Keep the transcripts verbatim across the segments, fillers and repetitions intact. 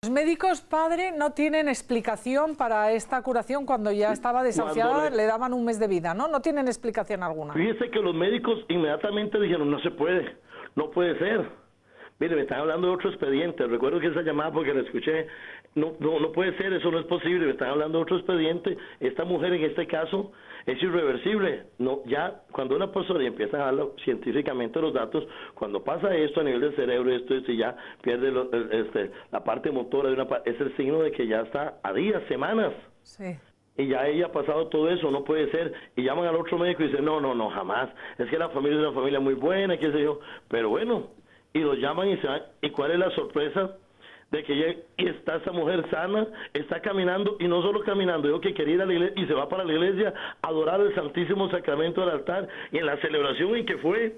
Los médicos, padre, no tienen explicación para esta curación cuando ya estaba desahuciada, le... le daban un mes de vida, ¿no? No tienen explicación alguna. Fíjese que los médicos inmediatamente dijeron, no se puede, no puede ser. Mire, me están hablando de otro expediente, recuerdo que esa llamada porque la escuché, no, no, no puede ser, eso no es posible, me están hablando de otro expediente, esta mujer en este caso es irreversible, no, ya cuando una persona empieza a hablar científicamente los datos, cuando pasa esto a nivel del cerebro, esto, esto y ya pierde lo, este, la parte motora, de una, es el signo de que ya está a días, semanas. Sí. Y ya ella ha pasado todo eso, no puede ser, y llaman al otro médico y dicen, no, no, no, jamás, es que la familia es una familia muy buena, qué sé yo, pero bueno, y los llaman y se van, ¿y cuál es la sorpresa? De que ya está esa mujer sana, está caminando, y no solo caminando, yo que quería ir a la iglesia, y se va para la iglesia a adorar el Santísimo Sacramento del altar, y en la celebración en que fue,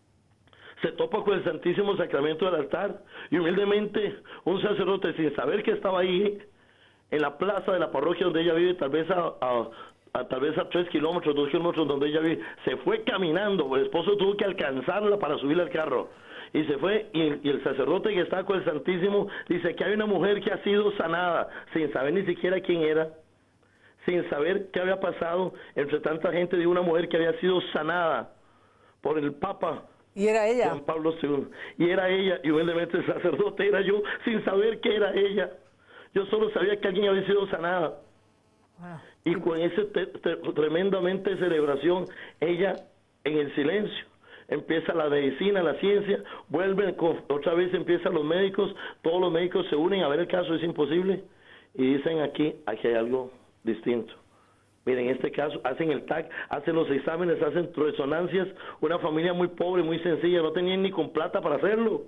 se topa con el Santísimo Sacramento del altar, y humildemente un sacerdote, sin saber que estaba ahí, en la plaza de la parroquia donde ella vive, tal vez a, a, a tal vez a tres kilómetros, dos kilómetros donde ella vive, se fue caminando, el esposo tuvo que alcanzarla para subirla al carro, y se fue, y, y el sacerdote que está con el Santísimo dice que hay una mujer que ha sido sanada, sin saber ni siquiera quién era, sin saber qué había pasado entre tanta gente, de una mujer que había sido sanada por el Papa. Y era ella. Juan Pablo segundo. Y era ella, y humildemente el sacerdote era yo, sin saber que era ella. Yo solo sabía que alguien había sido sanada. Wow. Y con esa tremendamente celebración, ella en el silencio, empieza la medicina, la ciencia, vuelven, otra vez empiezan los médicos, todos los médicos se unen a ver el caso, es imposible, y dicen aquí, aquí hay algo distinto. Miren, en este caso, hacen el T A C, hacen los exámenes, hacen resonancias, una familia muy pobre, muy sencilla, no tenían ni con plata para hacerlo.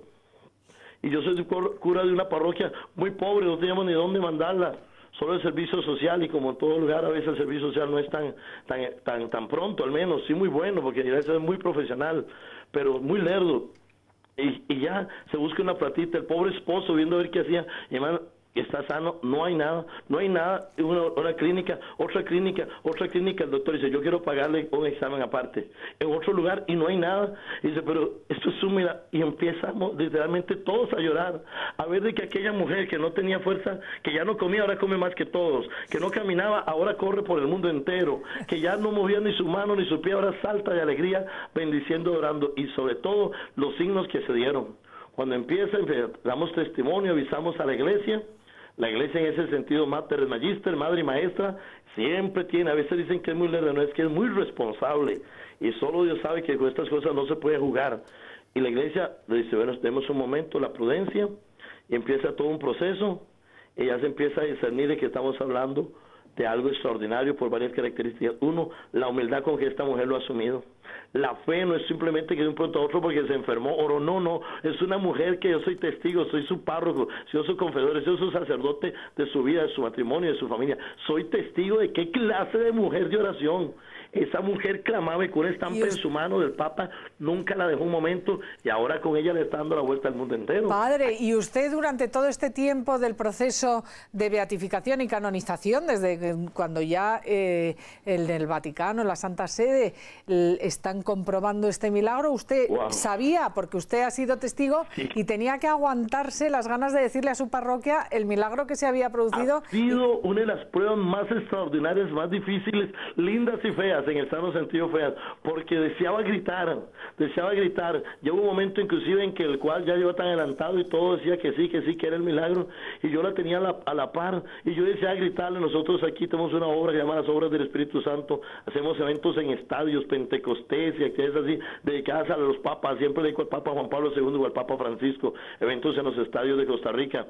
Y yo soy cura de una parroquia muy pobre, no teníamos ni dónde mandarla. Solo el servicio social, y como en todo lugar a veces el servicio social no es tan tan tan tan pronto, al menos, sí muy bueno, porque a veces es muy profesional, pero muy lerdo. Y, y ya se busca una platita, el pobre esposo viendo a ver qué hacía, y hermano, está sano, no hay nada, no hay nada, una, una clínica, otra clínica, otra clínica, el doctor dice, yo quiero pagarle un examen aparte, en otro lugar, y no hay nada, y dice, pero esto es un milagro, y empezamos literalmente todos a llorar, a ver de que aquella mujer que no tenía fuerza, que ya no comía, ahora come más que todos, que no caminaba, ahora corre por el mundo entero, que ya no movía ni su mano ni su pie, ahora salta de alegría, bendiciendo, orando, y sobre todo los signos que se dieron. Cuando empieza, damos testimonio, avisamos a la iglesia. La iglesia en ese sentido, mater magister, madre y maestra, siempre tiene, a veces dicen que es muy lerda, no, es que es muy responsable, y solo Dios sabe que con estas cosas no se puede jugar. Y la iglesia le dice, bueno, demos un momento, la prudencia, y empieza todo un proceso, y ya se empieza a discernir de que estamos hablando de algo extraordinario por varias características. Uno, la humildad con que esta mujer lo ha asumido. La fe no es simplemente que de un pronto a otro porque se enfermó, oró, no, no, es una mujer que yo soy testigo, soy su párroco, yo soy confesor, yo soy su sacerdote de su vida, de su matrimonio, de su familia, soy testigo de qué clase de mujer de oración. Esa mujer clamaba y con una estampa en su mano del Papa, nunca la dejó un momento, y ahora con ella le está dando la vuelta al mundo entero. Padre, y usted durante todo este tiempo del proceso de beatificación y canonización, desde cuando ya eh, el del Vaticano, la Santa Sede, están comprobando este milagro, usted wow. sabía, porque usted ha sido testigo, sí. y tenía que aguantarse las ganas de decirle a su parroquia el milagro que se había producido. Ha sido una de las pruebas más extraordinarias, más difíciles, lindas y feas, en el sano sentido feas, porque deseaba gritar, deseaba gritar. Llegó un momento inclusive en que el cual ya llevó tan adelantado y todo decía que sí, que sí, que era el milagro, y yo la tenía a la, a la par, y yo deseaba gritarle. Nosotros aquí tenemos una obra que se llama las Obras del Espíritu Santo, hacemos eventos en estadios, pentecostés y actividades así, dedicadas a los papas, siempre dedico al Papa Juan Pablo segundo o al Papa Francisco, eventos en los estadios de Costa Rica,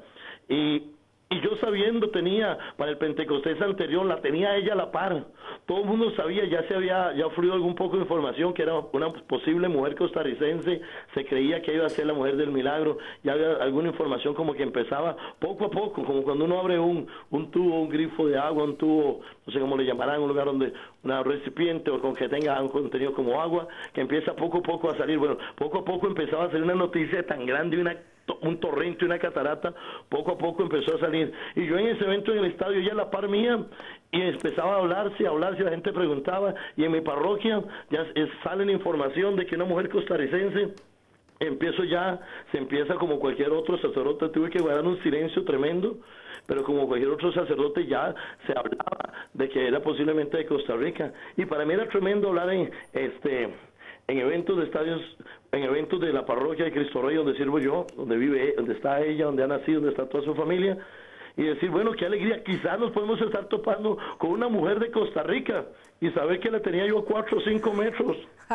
y Y yo sabiendo tenía, para el Pentecostés anterior, la tenía ella a la par. Todo el mundo sabía, ya se había ya fluido algún poco de información, que era una posible mujer costarricense, se creía que iba a ser la mujer del milagro, ya había alguna información como que empezaba poco a poco, como cuando uno abre un, un tubo, un grifo de agua, un tubo, no sé cómo le llamarán, un lugar donde, una recipiente o con que tenga un contenido como agua, que empieza poco a poco a salir. Bueno, poco a poco empezaba a salir una noticia tan grande y una un torrente y una catarata, poco a poco empezó a salir, y yo en ese evento en el estadio, ya a la par mía, y empezaba a hablarse, a hablarse, la gente preguntaba, y en mi parroquia ya sale la información de que una mujer costarricense empiezo ya, se empieza como cualquier otro sacerdote, tuve que guardar un silencio tremendo, pero como cualquier otro sacerdote ya se hablaba de que era posiblemente de Costa Rica, y para mí era tremendo hablar en este en eventos de estadios, en eventos de la parroquia de Cristo Rey, donde sirvo yo, donde vive, donde está ella, donde ha nacido, donde está toda su familia, y decir, bueno, qué alegría, quizás nos podemos estar topando con una mujer de Costa Rica, y saber que la tenía yo a cuatro o cinco metros,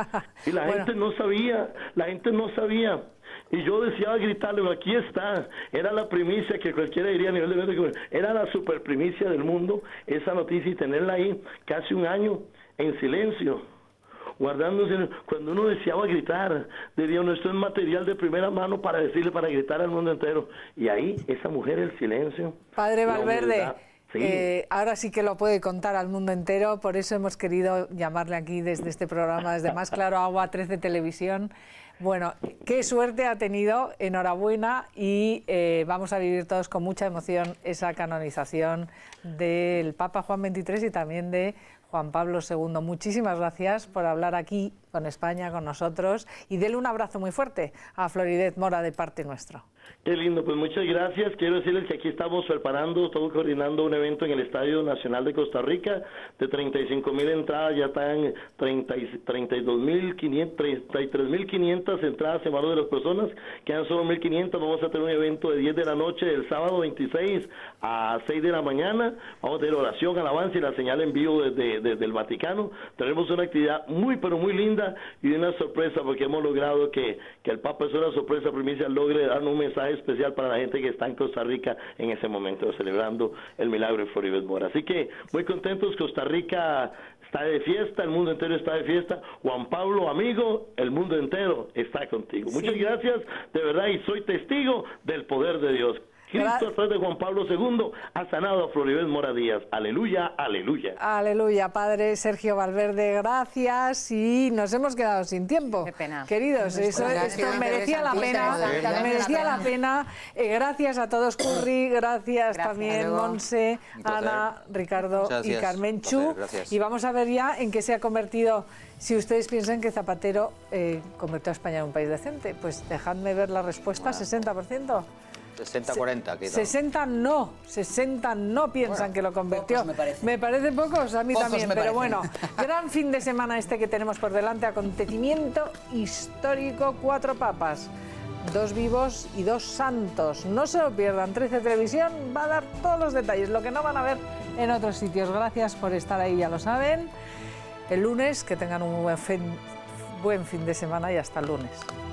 y la bueno. gente no sabía, la gente no sabía, y yo deseaba gritarle, aquí está, era la primicia que cualquiera diría a nivel de evento, era la super primicia del mundo, esa noticia, y tenerla ahí casi un año en silencio, guardándose, cuando uno deseaba gritar, de Dios, no, esto es material de primera mano para decirle, para gritar al mundo entero, y ahí esa mujer, el silencio. Padre Valverde, sí. eh, ahora sí que lo puede contar al mundo entero, por eso hemos querido llamarle aquí desde este programa, desde Más Claro Agua, trece Televisión. Bueno, qué suerte ha tenido, enhorabuena, y eh, vamos a vivir todos con mucha emoción esa canonización del Papa Juan veintitrés y también de Juan Pablo segundo. Muchísimas gracias por hablar aquí con España, con nosotros, y denle un abrazo muy fuerte a Floribet Mora de parte nuestra. Qué lindo, pues muchas gracias. Quiero decirles que aquí estamos preparando, estamos coordinando un evento en el Estadio Nacional de Costa Rica de treinta y cinco mil entradas, ya están treinta y dos mil quinientas, treinta y tres mil quinientas entradas en valor de las personas, quedan solo mil quinientas. Vamos a tener un evento de diez de la noche el sábado veintiséis a seis de la mañana, vamos a tener oración, alabanza y la señal en vivo desde, desde el Vaticano. Tenemos una actividad muy pero muy linda y una sorpresa, porque hemos logrado que, que el Papa, es una sorpresa primicia, logre dar un mensaje especial para la gente que está en Costa Rica en ese momento, celebrando el milagro de Floribet Mora. Así que muy contentos, Costa Rica está de fiesta, el mundo entero está de fiesta. Juan Pablo, amigo, el mundo entero está contigo. Sí. Muchas gracias, de verdad, y soy testigo del poder de Dios. Cristo, a través de Juan Pablo segundo, ha sanado a Floribet Mora Díaz. Aleluya, aleluya. Aleluya, Padre Sergio Valverde, gracias. Y nos hemos quedado sin tiempo. Qué pena. Queridos, eso, esto merecía la pena, merecía la pena. Eh, gracias a todos, Curry, gracias, gracias también, Monse, Ana, Ricardo y Carmenchu. Y vamos a ver ya en qué se ha convertido. Si ustedes piensan que Zapatero eh, convirtió a España en un país decente, pues dejadme ver la respuesta, bueno. sesenta por ciento. sesenta cuarenta. sesenta no, sesenta no piensan bueno, que lo convirtió. Me parece. me parece pocos, a mí pocos también, pero parecen. bueno, gran fin de semana este que tenemos por delante, acontecimiento histórico, cuatro papas, dos vivos y dos santos. No se lo pierdan, trece Televisión va a dar todos los detalles, lo que no van a ver en otros sitios. Gracias por estar ahí, ya lo saben. El lunes, que tengan un buen fin, buen fin de semana y hasta el lunes.